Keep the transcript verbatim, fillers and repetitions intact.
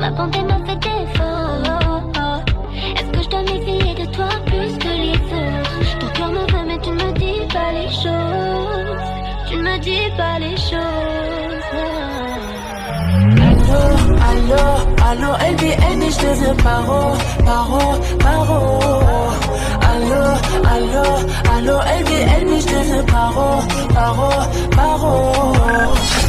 Ma bonté m'a fait défaut. Est-ce que je dois méfier de toi plus que les autres? Ton cœur me veut mais tu ne me dis pas les choses. Tu ne me dis pas les choses. Allô, allô, allô, L B, L B, je te veux paro, paro, paro. Allô, allô, allô, L B, L B, je te veux paro, paro, paro.